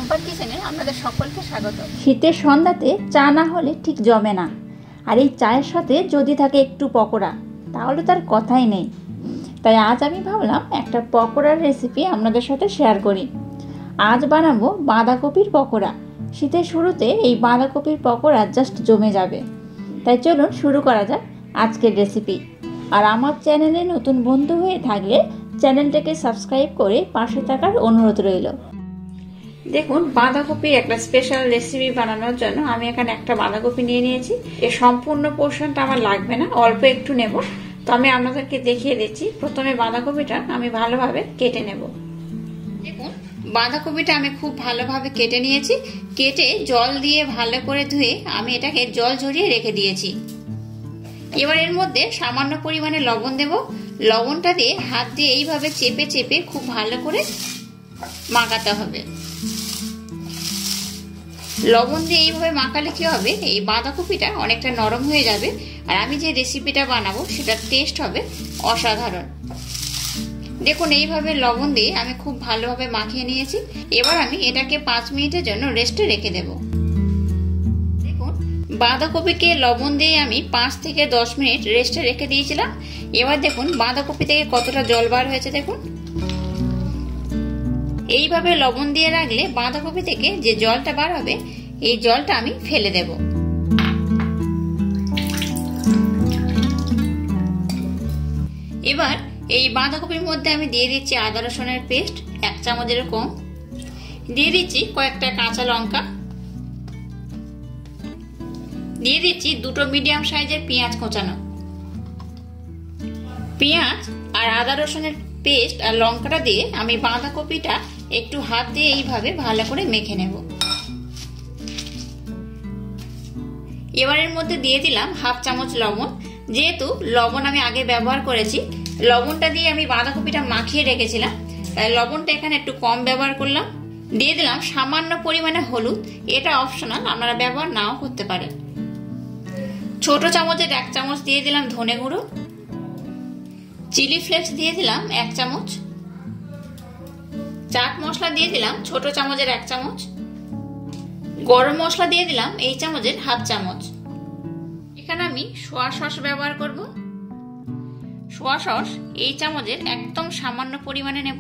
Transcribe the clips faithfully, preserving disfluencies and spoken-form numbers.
Pumper কিচেনে আপনাদের সকলকে স্বাগত। শীতের সন্ধ্যাতে চা না হলে ঠিক জমে না, আর এই চায়ের সাথে যদি থাকে একটু পকোড়া তাহলে তার কথাই নেই। তাই আজ আমি ভাবলাম একটা পকোড়ার রেসিপি আপনাদের সাথে শেয়ার করি। আজ বানাবো বাঁধাকপির পকোড়া। শীতের শুরুতে এই বাঁধাকপির পকোড়া জাস্ট জমে যাবে। তাই চলুন শুরু করা যাক আজকের রেসিপি। আর আমার চ্যানেলে নতুন বন্ধু হয়ে থাকলে চ্যানেলটাকে সাবস্ক্রাইব করে পাশে থাকার অনুরোধ রইল। দেখুন, বাঁধাকপির একটা স্পেশাল রেসিপি বানানোর জন্য আমি এখানে একটা বাঁধাকপি নিয়ে নিয়েছি। এর সম্পূর্ণ পোর্শনটা আমার লাগবে না, অল্প একটু নেব। তো আমি আপনাদেরকে দেখিয়ে দিচ্ছি। প্রথমে বাঁধাকপিটা আমি ভালোভাবে কেটে নেব। দেখুন, বাঁধাকপিটা আমি খুব ভালোভাবে কেটে নিয়েছি। কেটে জল দিয়ে ভালো করে ধুয়ে আমি এটাকে জল ঝরিয়ে রেখে দিয়েছি। এবার এর মধ্যে সামান্য পরিমাণে লবণ দেব। লবণটা দিয়ে হাত দিয়ে এইভাবে চেপে চেপে খুব ভালো করে মাখাতে হবে। লবণ দিয়ে এইভাবে মাখালে কি হবে, এই বাঁধাকপিটা অনেকটা নরম হয়ে যাবে। আর আমি যে রেসিপিটা বানাবো সেটার টেস্ট হবে অসাধারণ। দেখুন, এইভাবে লবণ দিয়ে আমি খুব ভালোভাবে মাখিয়ে নিয়েছি। এবার আমি এটাকে পাঁচ মিনিটের জন্য রেস্টে রেখে দেব। দেখুন, বাঁধাকপিকে লবণ দিয়ে আমি পাঁচ থেকে দশ মিনিট রেস্টে রেখে দিয়েছিলাম। এবার দেখুন বাঁধাকপি থেকে কতটা জল বার হয়েছে। দেখুন, এইভাবে লবণ দিয়ে রাখলে বাঁধাকপি থেকে যে জলটা বার হবে এই জলটা আমি ফেলে দেব। এবার এই বাঁধাকপির মধ্যে আমি দিয়ে দিচ্ছি আদা রসুনের পেস্ট এক চামচের কম, দিয়ে দিচ্ছি কয়েকটা কাঁচা লঙ্কা, দিয়ে দিচ্ছি দুটো মিডিয়াম সাইজের পেঁয়াজ কোঁচানো। পেঁয়াজ আর আদা রসুনের পেস্ট আর লঙ্কাটা দিয়ে আমি বাঁধাকপিটা একটু হাত দিয়ে এইভাবে ভালো করে মেখে নেব। এবার এর মধ্যে দিয়ে দিলাম হাফ চামচ লবণ। যেহেতু লবণ আমি আগে ব্যবহার করেছি, লবণটা দিয়ে আমি বাঁধাকপিটা মাখিয়ে রেখেছিলাম, তাই লবণটা এখানে একটু কম ব্যবহার করলাম। দিয়ে দিলাম সামান্য পরিমাণে হলুদ, এটা অপশনাল, আপনারা ব্যবহার নাও করতে পারেন। ছোট চামচের এক চামচ দিয়ে দিলাম ধনে গুঁড়ো, চিলি ফ্লেক্স দিয়ে দিলাম এক চামচ, চাট মশলা দিয়ে দিলাম ছোট চামচের এক চামচ, গরম মশলা দিয়ে দিলাম এই চামচের হাফ চামচ। এখানে আমি সোয়া সস ব্যবহার করব। সোয়া সস এই চামচের একদম সামান্য পরিমাণে নেব।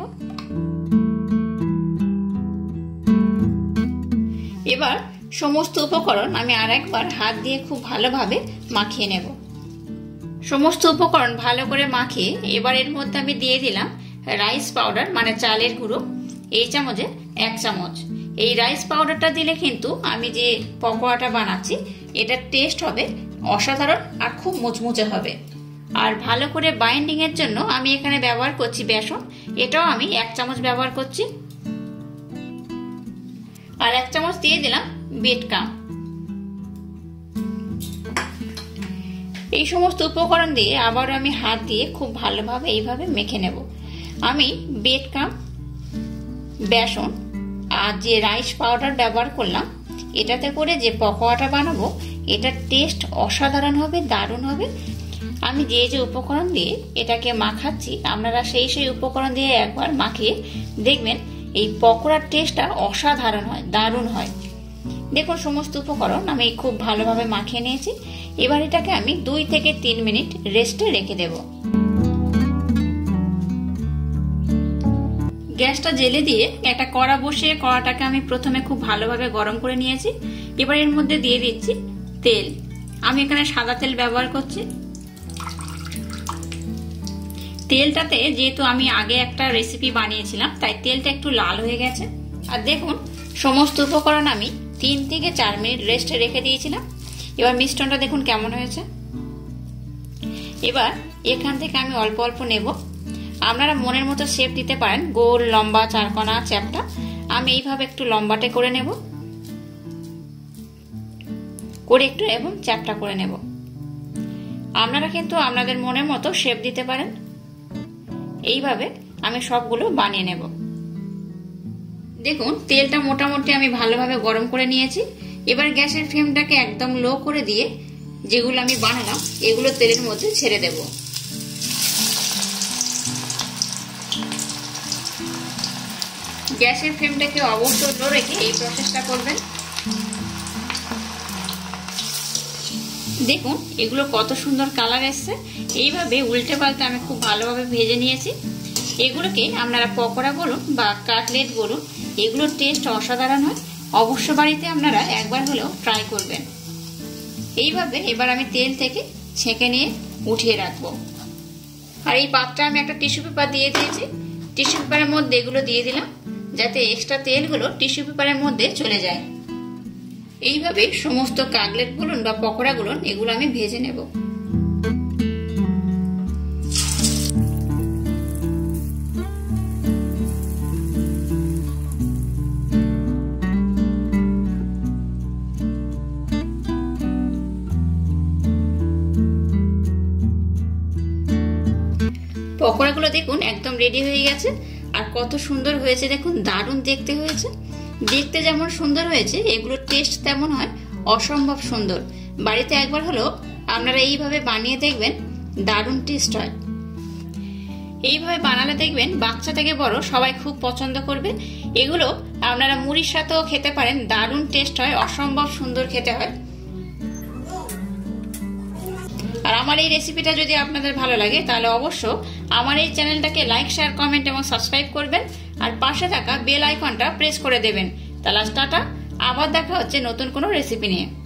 এবার সমস্ত উপকরণ আমি আর একবার হাত দিয়ে খুব ভালোভাবে মাখিয়ে নেব। সমস্ত উপকরণ ভালো করে মাখিয়ে এবার এর মধ্যে আমি দিয়ে দিলাম রাইস পাউডার, মানে চালের গুঁড়ো, এই চামচে এক চামচ। এই রাইস পাউডারটা দিলে কিন্তু আমি যে পকোড়াটা বানাচ্ছি এটার টেস্ট হবে অসাধারণ আর খুব মুচমুচে হবে। আর ভালো করে বাইন্ডিং এর জন্য আমি এখানে ব্যবহার করছি বেসন, এটাও আমি এক চামচ ব্যবহার করছি। আর এক চামচ দিয়ে দিলাম বিট কাম। এই সমস্ত উপকরণ দিয়ে আবার আমি হাত দিয়ে খুব ভালোভাবে এইভাবে মেখে নেব। আমি বিট কাম, বেসন আর যে রাইস পাউডার ব্যবহার করলাম, এটাতে করে যে পকোড়াটা বানাবো এটার টেস্ট অসাধারণ হবে, দারুণ হবে। আমি যে যে উপকরণ দিয়ে এটাকে মাখাচ্ছি আপনারা সেই সেই উপকরণ দিয়ে একবার মাখিয়ে দেখবেন এই পকোড়ার টেস্টটা অসাধারণ হয়, দারুণ হয়। দেখুন, সমস্ত উপকরণ আমি খুব ভালোভাবে মাখিয়ে নিয়েছি। এবার এটাকে আমি দুই থেকে তিন মিনিট রেস্টে রেখে দেব। গ্যাসটা জেলে দিয়ে একটা কড়া বসিয়ে কড়াটাকে আমি প্রথমে খুব ভালোভাবে গরম করে নিয়েছি। এবার এর মধ্যে দিয়ে দিচ্ছি তেল। আমি এখানে সাদা তেল ব্যবহার করছি। তেলটাতে যেহেতু আমি আগে একটা রেসিপি বানিয়েছিলাম তাই তেলটা একটু লাল হয়ে গেছে। আর দেখুন, সমস্ত উপকরণ আমি তিন থেকে চার মিনিট রেস্টে রেখে দিয়েছিলাম। এবার মিশ্রণটা দেখুন কেমন হয়েছে। এবার এখান থেকে আমি অল্প অল্প নেব। আপনারা মনের মতো শেপ দিতে পারেন, গোল, লম্বা, চারকোনা, চ্যাপ্টা। আমি এইভাবে একটু লম্বাটে করে নেব, করে একটু এবং চ্যাপ্টা করে নেব। আপনারা কিন্তু আপনাদের মনের মতো শেপ দিতে পারেন। এইভাবে আমি সবগুলো বানিয়ে নেব। দেখুন, তেলটা মোটামুটি আমি ভালোভাবে গরম করে নিয়েছি। এবার গ্যাসের ফ্লেমটাকে একদম লো করে দিয়ে যেগুলো আমি বানালাম এগুলো তেলের মধ্যে ছেড়ে দেব। গ্যাসের ফ্লেমটাকে অবশ্যই লো রেখে এই প্রসেসটা করবেন। দেখুন এগুলো কত সুন্দর কালার এসছে। এইভাবে উল্টে পাল্টে আমি খুব ভালোভাবে ভেজে নিয়েছি। এগুলোকে আপনারা পকোড়া বলুন বা কাটলেট বলুন, এগুলোর টেস্ট অসাধারণ হয়। অবশ্য বাড়িতে আপনারা একবার হলেও ট্রাই করবেন। এইভাবে এবার আমি তেল থেকে ছেঁকে নিয়ে উঠিয়ে রাখবো। আর এই পাত্রে আমি একটা টিস্যু পেপার দিয়ে দিয়েছি। টিস্যু পেপারের মধ্যে এগুলো দিয়ে দিলাম যাতে এক্সট্রা তেলগুলো টিস্যু পেপারের মধ্যে চলে যায়। এইভাবে সমস্ত কাটলেট বলুন বা পকোড়া বলুন এগুলো আমি ভেজে নেব। পকোড়াগুলো দেখুন একদম রেডি হয়ে গেছে। আর কত সুন্দর হয়েছে দেখুন, দারুণ দেখতে হয়েছে। দেখতে যেমন সুন্দর হয়েছে এগুলোর টেস্ট তেমন হয় অসম্ভব সুন্দর। বাড়িতে একবার হলো আপনারা এইভাবে বানিয়ে দেখবেন, দারুণ টেস্ট হয়। এইভাবে বানালে দেখবেন বাচ্চা থেকে বড় সবাই খুব পছন্দ করবে। এগুলো আপনারা মুড়ির সাথেও খেতে পারেন, দারুণ টেস্ট হয়, অসম্ভব সুন্দর খেতে হয়। আর আমার এই রেসিপিটা যদি আপনাদের ভালো লাগে তাহলে অবশ্য আমার এই চ্যানেলটাকে লাইক, শেয়ার, কমেন্ট এবং সাবস্ক্রাইব করবেন। আর পাশে থাকা বেল আইকনটা প্রেস করে দেবেন। তাহলে টাটা, আবার দেখা হচ্ছে নতুন কোনো রেসিপি নিয়ে।